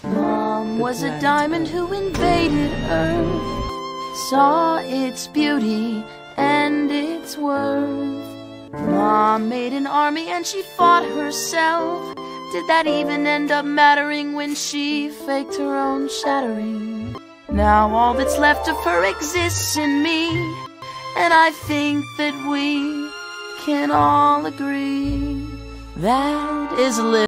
Mom was a diamond who invaded Earth, saw its beauty and its worth. Mom made an army and she fought herself. Did that even end up mattering when she faked her own shattering? Now all that's left of her exists in me, and I think that we can all agree that is living.